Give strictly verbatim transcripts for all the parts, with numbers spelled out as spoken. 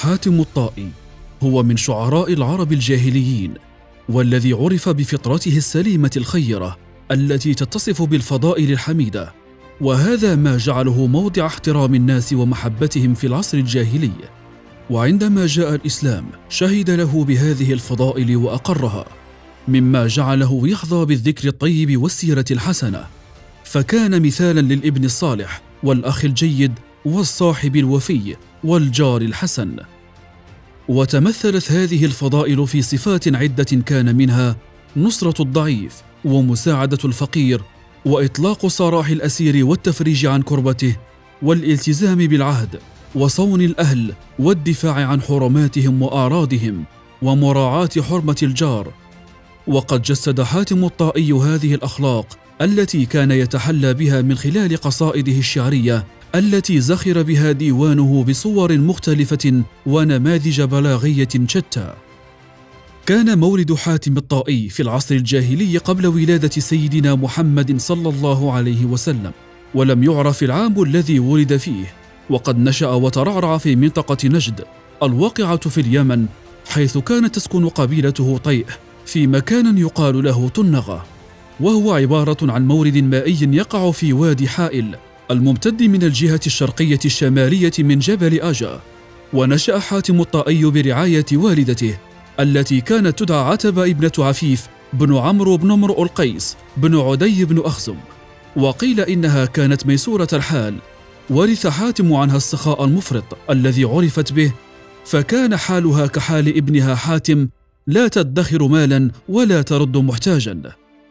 حاتم الطائي هو من شعراء العرب الجاهليين، والذي عرف بفطرته السليمة الخيرة التي تتصف بالفضائل الحميدة، وهذا ما جعله موضع احترام الناس ومحبتهم في العصر الجاهلي. وعندما جاء الإسلام شهد له بهذه الفضائل وأقرها، مما جعله يحظى بالذكر الطيب والسيرة الحسنة، فكان مثالا للابن الصالح والأخ الجيد والصاحب الوفي والجار الحسن. وتمثلت هذه الفضائل في صفات عدة، كان منها نصرة الضعيف ومساعدة الفقير وإطلاق سراح الأسير والتفريج عن كربته والالتزام بالعهد وصون الأهل والدفاع عن حرماتهم وأعراضهم ومراعاة حرمة الجار. وقد جسد حاتم الطائي هذه الأخلاق التي كان يتحلى بها من خلال قصائده الشعرية التي زخر بها ديوانه بصور مختلفة ونماذج بلاغية شتى. كان مولد حاتم الطائي في العصر الجاهلي قبل ولادة سيدنا محمد صلى الله عليه وسلم، ولم يعرف العام الذي ولد فيه، وقد نشأ وترعرع في منطقة نجد الواقعة في اليمن، حيث كانت تسكن قبيلته طيء في مكان يقال له تنغة، وهو عبارة عن مورد مائي يقع في وادي حائل الممتد من الجهة الشرقية الشمالية من جبل آجا. ونشأ حاتم الطائي برعاية والدته التي كانت تدعى عتبة ابنة عفيف بن عمرو بن امرؤ القيس بن عدي بن أخزم، وقيل إنها كانت ميسورة الحال، ورث حاتم عنها السخاء المفرط الذي عرفت به، فكان حالها كحال ابنها حاتم، لا تدخر مالا ولا ترد محتاجا.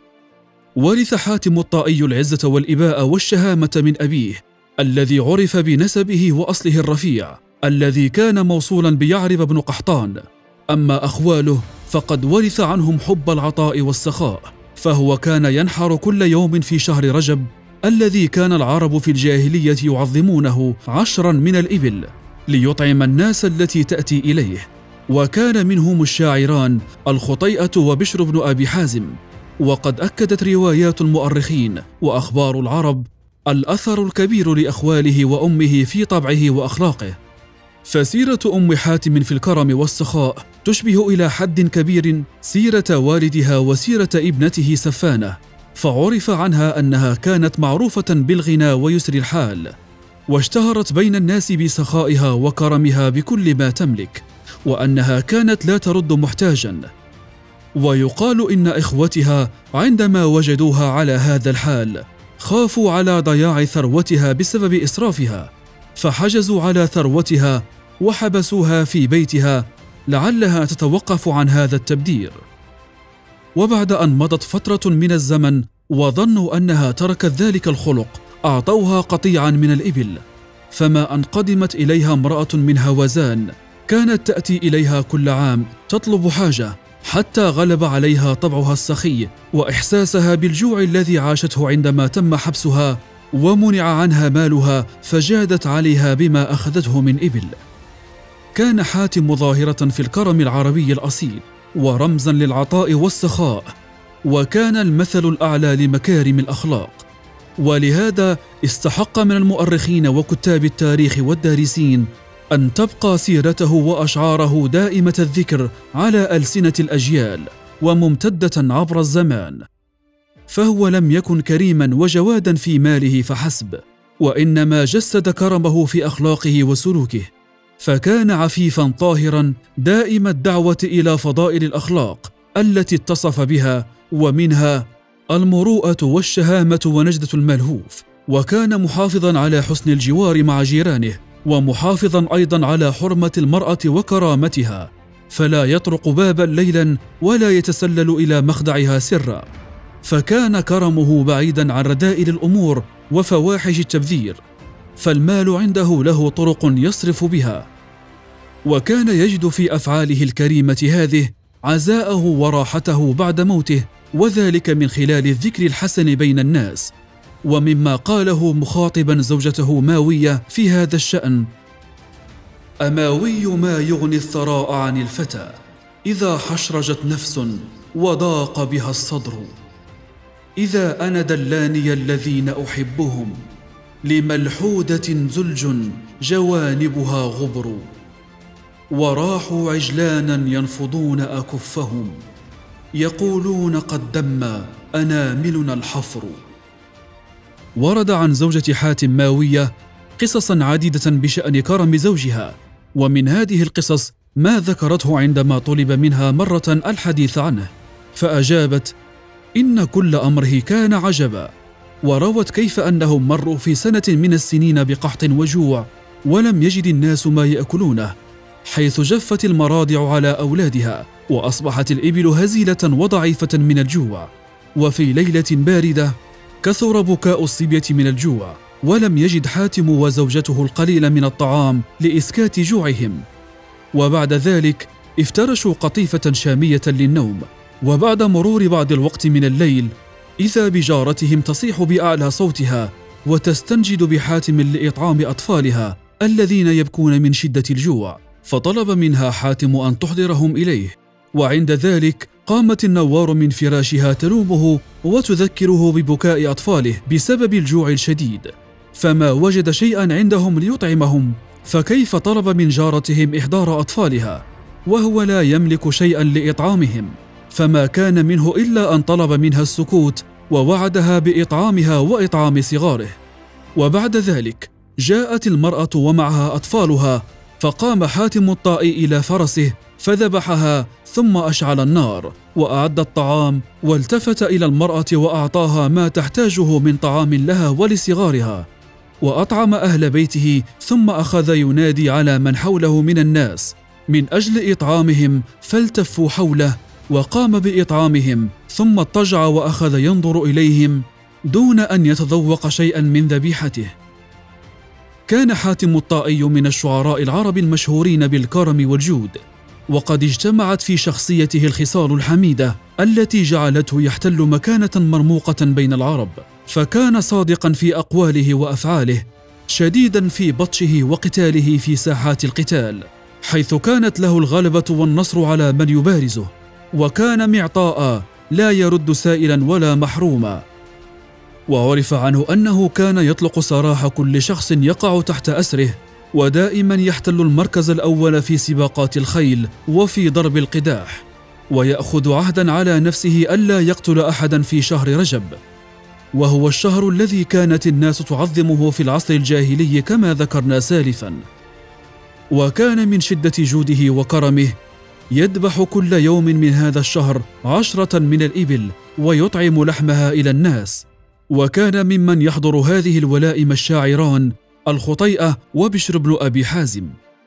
ورث حاتم الطائي العزة والإباء والشهامة من أبيه الذي عرف بنسبه وأصله الرفيع الذي كان موصولا بيعرب بن قحطان. أما أخواله فقد ورث عنهم حب العطاء والسخاء، فهو كان ينحر كل يوم في شهر رجب الذي كان العرب في الجاهلية يعظمونه عشرا من الإبل ليطعم الناس التي تأتي إليه، وكان منهم الشاعران الخطيئة وبشر بن أبي حازم. وقد أكدت روايات المؤرخين وأخبار العرب الأثر الكبير لأخواله وأمه في طبعه وأخلاقه، فسيرة أم حاتم في الكرم والسخاء تشبه إلى حد كبير سيرة والدها وسيرة ابنته سفانة، فعرف عنها أنها كانت معروفة بالغنى ويسر الحال، واشتهرت بين الناس بسخائها وكرمها بكل ما تملك، وأنها كانت لا ترد محتاجا. ويقال إن إخوتها عندما وجدوها على هذا الحال خافوا على ضياع ثروتها بسبب إسرافها، فحجزوا على ثروتها وحبسوها في بيتها لعلها تتوقف عن هذا التبذير. وبعد أن مضت فترة من الزمن وظنوا أنها تركت ذلك الخلق، أعطوها قطيعا من الإبل، فما أن قدمت إليها امرأة من هوازان كانت تأتي إليها كل عام تطلب حاجة، حتى غلب عليها طبعها السخي وإحساسها بالجوع الذي عاشته عندما تم حبسها ومنع عنها مالها، فجادت عليها بما أخذته من إبل. كان حاتم ظاهرة في الكرم العربي الأصيل ورمزا للعطاء والسخاء، وكان المثل الأعلى لمكارم الأخلاق، ولهذا استحق من المؤرخين وكتاب التاريخ والدارسين أن تبقى سيرته وأشعاره دائمة الذكر على ألسنة الأجيال وممتدة عبر الزمان. فهو لم يكن كريما وجوادا في ماله فحسب، وإنما جسد كرمه في أخلاقه وسلوكه، فكان عفيفا طاهرا دائم الدعوة إلى فضائل الأخلاق التي اتصف بها، ومنها المروءة والشهامة ونجدة الملهوف، وكان محافظا على حسن الجوار مع جيرانه، ومحافظا أيضا على حرمة المرأة وكرامتها، فلا يطرق بابا ليلا ولا يتسلل إلى مخدعها سرا، فكان كرمه بعيدا عن رذائل الأمور وفواحش التبذير، فالمال عنده له طرق يصرف بها، وكان يجد في أفعاله الكريمة هذه عزاءه وراحته بعد موته، وذلك من خلال الذكر الحسن بين الناس. ومما قاله مخاطبا زوجته ماوية في هذا الشأن: أماوي ما يغني الثراء عن الفتى إذا حشرجت نفس وضاق بها الصدر، إذا أنا دلاني الذين أحبهم لملحودة زلج جوانبها غبر. وراحوا عجلانا ينفضون أكفهم، يقولون قد دم أناملنا الحفر. ورد عن زوجة حاتم ماوية قصصا عديدة بشأن كرم زوجها، ومن هذه القصص ما ذكرته عندما طلب منها مرة الحديث عنه، فأجابت: إن كل أمره كان عجبا. وروت كيف أنهم مروا في سنة من السنين بقحط وجوع، ولم يجد الناس ما يأكلونه، حيث جفت المراضع على أولادها، وأصبحت الإبل هزيلة وضعيفة من الجوع. وفي ليلة باردة كثر بكاء الصبية من الجوع، ولم يجد حاتم وزوجته القليل من الطعام لإسكات جوعهم. وبعد ذلك افترشوا قطيفة شامية للنوم، وبعد مرور بعض الوقت من الليل إذا بجارتهم تصيح بأعلى صوتها وتستنجد بحاتم لإطعام أطفالها الذين يبكون من شدة الجوع، فطلب منها حاتم أن تحضرهم إليه. وعند ذلك قامت النوار من فراشها تلومه وتذكره ببكاء أطفاله بسبب الجوع الشديد، فما وجد شيئا عندهم ليطعمهم، فكيف طلب من جارتهم إحضار أطفالها وهو لا يملك شيئا لإطعامهم؟ فما كان منه إلا أن طلب منها السكوت ووعدها بإطعامها وإطعام صغاره. وبعد ذلك جاءت المرأة ومعها أطفالها، فقام حاتم الطائي إلى فرسه فذبحها، ثم أشعل النار وأعد الطعام، والتفت إلى المرأة وأعطاها ما تحتاجه من طعام لها ولصغارها، وأطعم أهل بيته، ثم أخذ ينادي على من حوله من الناس من أجل إطعامهم، فالتفوا حوله وقام بإطعامهم، ثم اضطجع وأخذ ينظر إليهم دون أن يتذوق شيئا من ذبيحته. كان حاتم الطائي من الشعراء العرب المشهورين بالكرم والجود، وقد اجتمعت في شخصيته الخصال الحميدة التي جعلته يحتل مكانة مرموقة بين العرب، فكان صادقا في أقواله وأفعاله، شديدا في بطشه وقتاله في ساحات القتال، حيث كانت له الغلبة والنصر على من يبارزه، وكان معطاء لا يرد سائلا ولا محروما. وعرف عنه أنه كان يطلق سراح كل شخص يقع تحت أسره، ودائما يحتل المركز الأول في سباقات الخيل وفي ضرب القداح، ويأخذ عهدا على نفسه ألا يقتل أحدا في شهر رجب، وهو الشهر الذي كانت الناس تعظمه في العصر الجاهلي كما ذكرنا سالفا. وكان من شدة جوده وكرمه يذبح كل يوم من هذا الشهر عشرة من الإبل ويطعم لحمها إلى الناس. وكان ممن يحضر هذه الولائم الشاعران الخطيئة وبشر بن أبي حازم.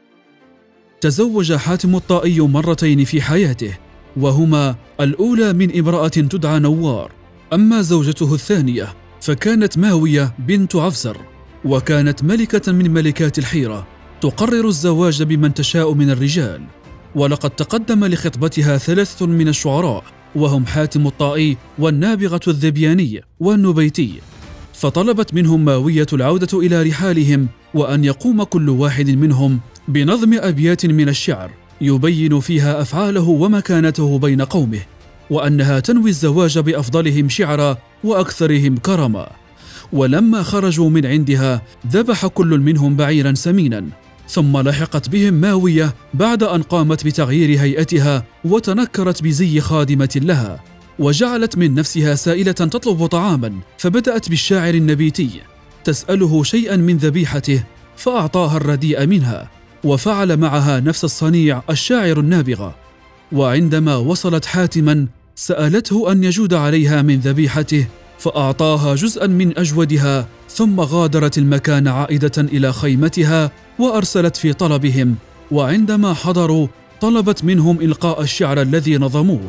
تزوج حاتم الطائي مرتين في حياته، وهما الأولى من امرأة تدعى نوار، أما زوجته الثانية فكانت ماوية بنت عفزر، وكانت ملكة من ملكات الحيرة تقرر الزواج بمن تشاء من الرجال. ولقد تقدم لخطبتها ثلاثة من الشعراء، وهم حاتم الطائي والنابغة الذبياني والنبيتي، فطلبت منهم ماوية العودة إلى رحالهم، وأن يقوم كل واحد منهم بنظم أبيات من الشعر يبين فيها أفعاله ومكانته بين قومه، وأنها تنوي الزواج بأفضلهم شعرا وأكثرهم كرما. ولما خرجوا من عندها ذبح كل منهم بعيرا سمينا، ثم لحقت بهم ماوية بعد أن قامت بتغيير هيئتها وتنكرت بزي خادمة لها، وجعلت من نفسها سائلة تطلب طعاما، فبدأت بالشاعر النبيتي تسأله شيئا من ذبيحته فأعطاها الرديء منها، وفعل معها نفس الصنيع الشاعر النابغة. وعندما وصلت حاتما سألته أن يجود عليها من ذبيحته، فأعطاها جزءا من أجودها، ثم غادرت المكان عائدة إلى خيمتها وأرسلت في طلبهم، وعندما حضروا طلبت منهم إلقاء الشعر الذي نظموه،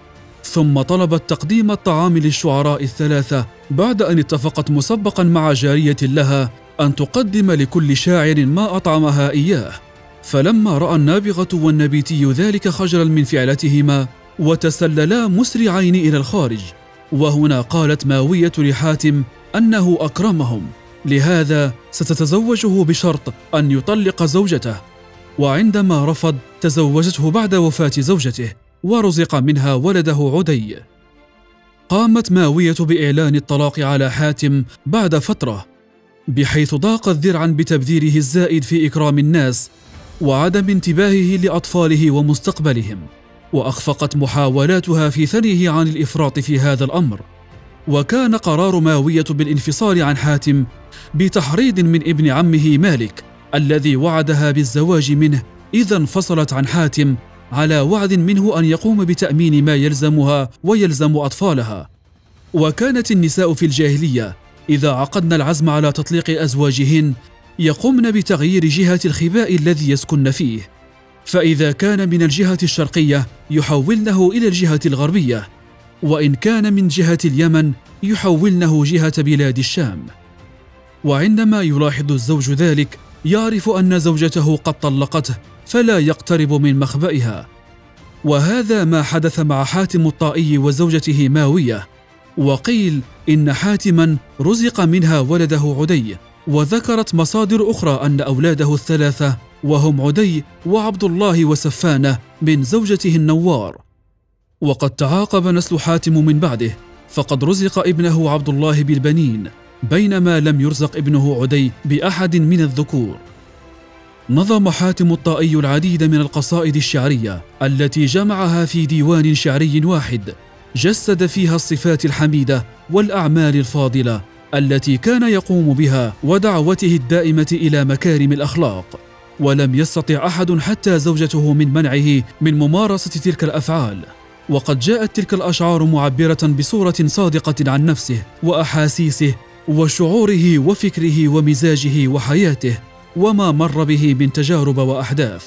ثم طلبت تقديم الطعام للشعراء الثلاثة بعد أن اتفقت مسبقا مع جارية لها أن تقدم لكل شاعر ما أطعمها إياه. فلما رأى النابغة والنبيتي ذلك خجلا من فعلتهما وتسللا مسرعين إلى الخارج. وهنا قالت ماوية لحاتم أنه أكرمهم، لهذا ستتزوجه بشرط أن يطلق زوجته، وعندما رفض تزوجته بعد وفاة زوجته ورزق منها ولده عدي. قامت ماوية بإعلان الطلاق على حاتم بعد فترة، بحيث ضاقت ذرعا بتبذيره الزائد في إكرام الناس، وعدم انتباهه لأطفاله ومستقبلهم، وأخفقت محاولاتها في ثنيه عن الإفراط في هذا الأمر. وكان قرار ماوية بالانفصال عن حاتم بتحريض من ابن عمه مالك الذي وعدها بالزواج منه إذا انفصلت عن حاتم، على وعد منه أن يقوم بتأمين ما يلزمها ويلزم أطفالها. وكانت النساء في الجاهلية إذا عقدن العزم على تطليق أزواجهن يقومن بتغيير جهة الخباء الذي يسكن فيه، فإذا كان من الجهة الشرقية يحولنه إلى الجهة الغربية، وإن كان من جهة اليمن يحولنه جهة بلاد الشام. وعندما يلاحظ الزوج ذلك يعرف أن زوجته قد طلقته فلا يقترب من مخبئها. وهذا ما حدث مع حاتم الطائي وزوجته ماوية. وقيل إن حاتما رزق منها ولده عدي، وذكرت مصادر أخرى أن أولاده الثلاثة وهم عدي وعبد الله وسفانة من زوجته النوار. وقد تعاقب نسل حاتم من بعده، فقد رزق ابنه عبد الله بالبنين، بينما لم يرزق ابنه عدي بأحد من الذكور. نظم حاتم الطائي العديد من القصائد الشعرية التي جمعها في ديوان شعري واحد، جسد فيها الصفات الحميدة والأعمال الفاضلة التي كان يقوم بها ودعوته الدائمة إلى مكارم الأخلاق، ولم يستطع أحد حتى زوجته من منعه من ممارسة تلك الأفعال. وقد جاءت تلك الأشعار معبرة بصورة صادقة عن نفسه وأحاسيسه وشعوره وفكره ومزاجه وحياته وما مر به من تجارب وأحداث.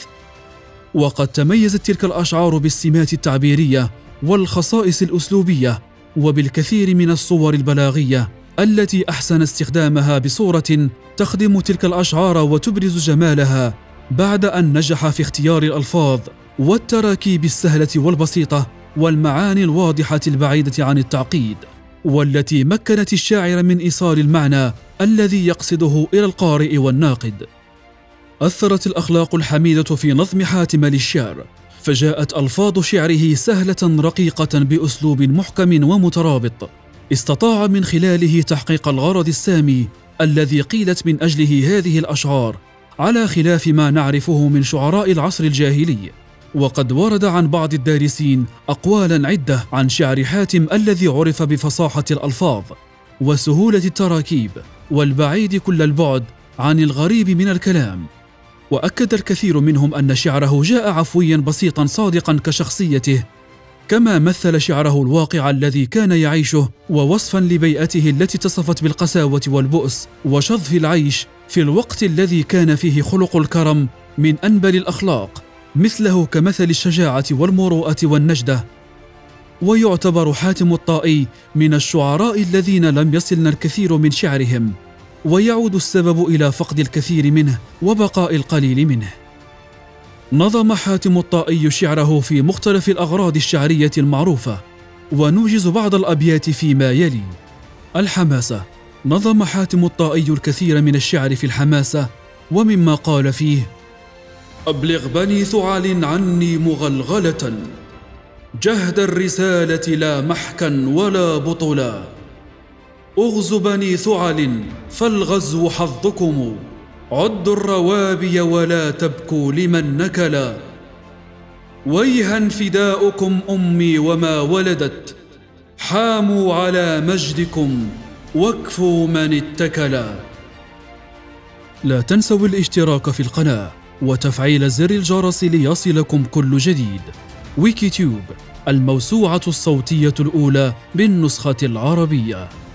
وقد تميزت تلك الأشعار بالسمات التعبيرية والخصائص الأسلوبية وبالكثير من الصور البلاغية التي أحسن استخدامها بصورة تخدم تلك الأشعار وتبرز جمالها، بعد أن نجح في اختيار الألفاظ والتراكيب السهلة والبسيطة والمعاني الواضحة البعيدة عن التعقيد، والتي مكنت الشاعر من إيصال المعنى الذي يقصده إلى القارئ والناقد. أثرت الأخلاق الحميدة في نظم حاتم للشعر، فجاءت ألفاظ شعره سهلة رقيقة بأسلوب محكم ومترابط، استطاع من خلاله تحقيق الغرض السامي الذي قيلت من أجله هذه الأشعار، على خلاف ما نعرفه من شعراء العصر الجاهلي. وقد ورد عن بعض الدارسين أقوالا عدة عن شعر حاتم الذي عرف بفصاحة الألفاظ وسهولة التراكيب والبعيد كل البعد عن الغريب من الكلام. وأكد الكثير منهم أن شعره جاء عفويا بسيطا صادقا كشخصيته، كما مثل شعره الواقع الذي كان يعيشه ووصفا لبيئته التي اتصفت بالقساوة والبؤس وشظف العيش في الوقت الذي كان فيه خلق الكرم من أنبل الأخلاق مثله كمثل الشجاعة والمروءة والنجدة. ويعتبر حاتم الطائي من الشعراء الذين لم يصلنا الكثير من شعرهم، ويعود السبب إلى فقد الكثير منه وبقاء القليل منه. نظم حاتم الطائي شعره في مختلف الأغراض الشعرية المعروفة، ونوجز بعض الأبيات فيما يلي. الحماسة: نظم حاتم الطائي الكثير من الشعر في الحماسة، ومما قال فيه: أبلغ بني ثعل عني مغلغلة، جهد الرسالة لا محكا ولا بطلا، أغزوا بني ثعل فالغزو حظكم، عدوا الروابي ولا تبكوا لمن نكلا، ويها فداؤكم أمي وما ولدت، حاموا على مجدكم واكفوا من اتكلا. لا تنسوا الاشتراك في القناة وتفعيل زر الجرس ليصلكم كل جديد. ويكيتيوب، الموسوعة الصوتية الأولى بالنسخة العربية.